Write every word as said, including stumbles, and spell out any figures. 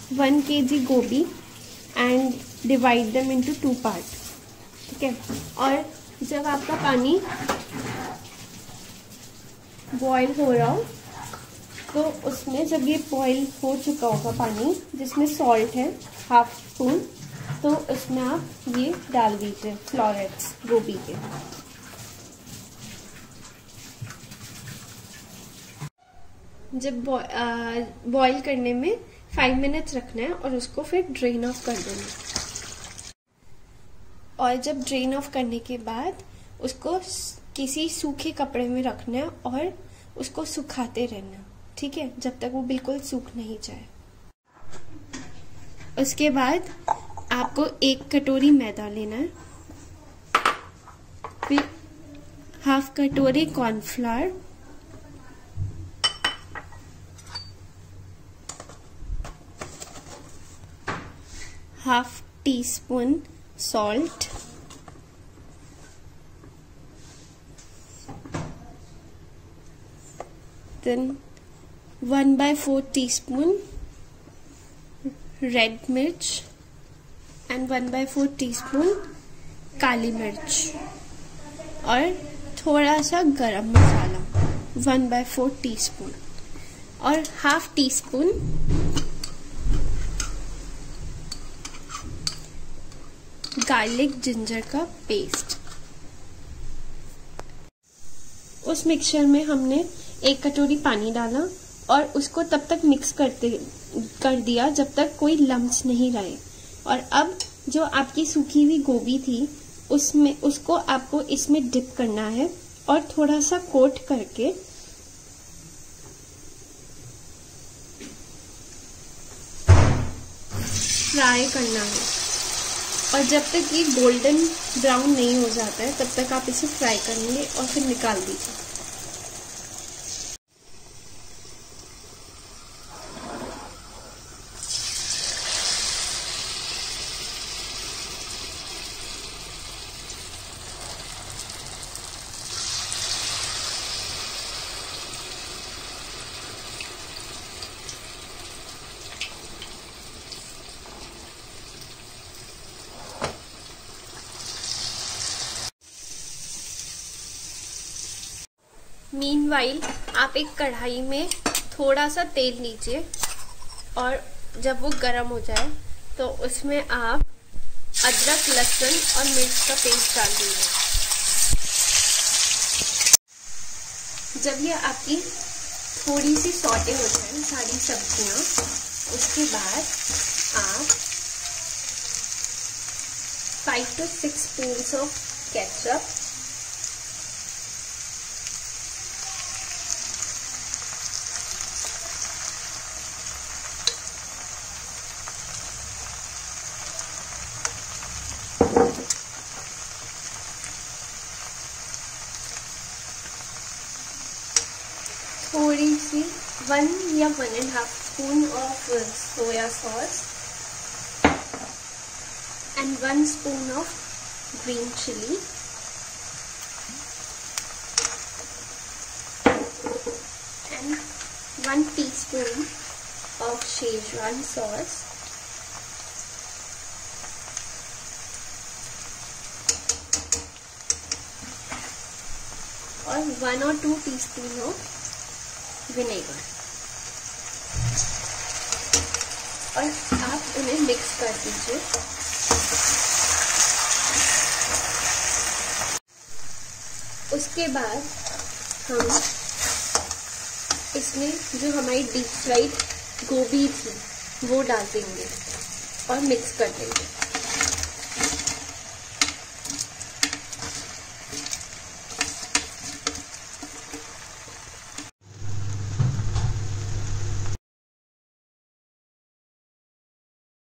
One K G gobhi and divide them into two part, ठीक है। और जब आपका पानी बॉईल हो रहा हो तो उसमें, जब ये बॉईल हो चुका होगा पानी जिसमें सॉल्ट है हाफ स्पून, तो उसमें आप ये डाल दीजिए फ्लोरेट्स गोभी के। जब बॉईल करने में फाइव मिनट्स रखना है और उसको फिर ड्रेन ऑफ कर देना। और जब ड्रेन ऑफ करने के बाद उसको किसी सूखे कपड़े में रखना है और उसको सुखाते रहना, ठीक है, जब तक वो बिल्कुल सूख नहीं जाए। उसके बाद आपको एक कटोरी मैदा लेना है, फिर हाफ कटोरी cornflour, half teaspoon salt, then one by four teaspoon red मिर्च and one by four teaspoon काली मिर्च, और थोड़ा सा garam masala one by four teaspoon, और half teaspoon garlic ginger का पेस्ट। उस मिक्सचर में हमने एक कटोरी पानी डाला और उसको तब तक मिक्स करते कर दिया जब तक कोई लम्स नहीं रहे। और अब जो आपकी सूखी हुई गोभी थी उसमें उसको आपको इसमें डिप करना है और थोड़ा सा कोट करके फ्राई करना है। और जब तक ये गोल्डन ब्राउन नहीं हो जाता है तब तक आप इसे फ्राई करेंगे और फिर निकाल दीजिए। मीनवाइल आप एक कढ़ाई में थोड़ा सा तेल लीजिए और जब वो गर्म हो जाए तो उसमें आप अदरक, लहसुन और मिर्च का पेस्ट डाल दीजिए। जब ये आपकी थोड़ी सी सौटे हो जाए सारी सब्जियां, उसके बाद आप five to six spoons of ketchup, थोड़ी सी वन या one and half spoon of soya sauce and one spoon of green chilli and one teaspoon of schezwan sauce, और वन और टू टीस्पून ऑफ विनेगर, और आप उन्हें mix कर दीजिए। उसके बाद हम इसमें जो हमारी डीप फ्राइड गोभी थी वो डाल देंगे और मिक्स कर देंगे।